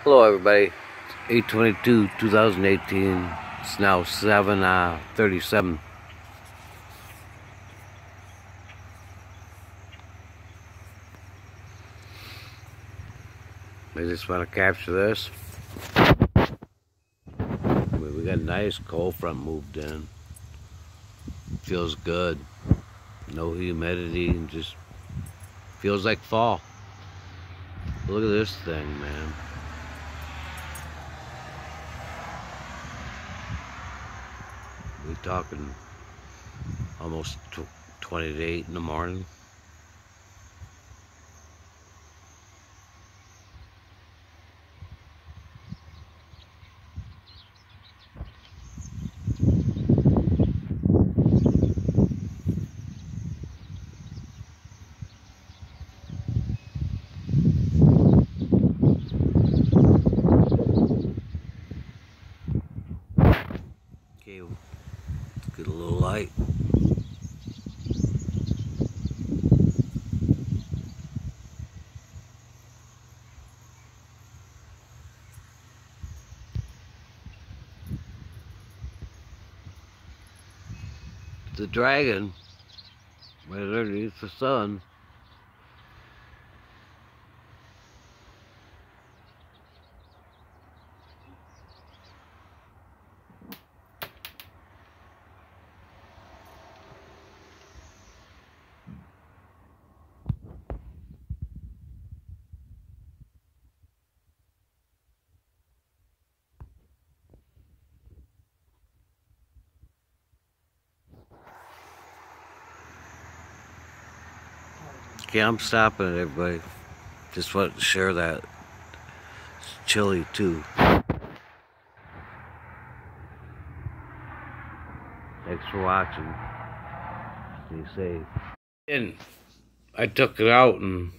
Hello everybody, 8/22/2018. It's now 7:37. I just want to capture this. We got a nice cold front moved in. Feels good. No humidity, and just feels like fall. Look at this thing, man. We're talking almost 20 to 8 in the morning. Okay, let's get a little light. The dragon right underneath the sun. Okay, I'm stopping it, everybody. Just wanted to share that. It's chilly too. Thanks for watching. Stay safe. And I took it out and